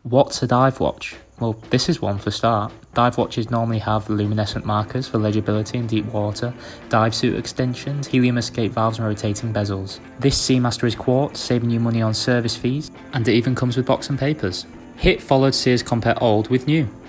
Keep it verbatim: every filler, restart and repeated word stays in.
What's a dive watch? Well, this is one for start. Dive watches normally have luminescent markers for legibility in deep water, dive suit extensions, helium escape valves and rotating bezels. This Seamaster is quartz, saving you money on service fees, and it even comes with box and papers. H I T followed Sears Compare Old with new.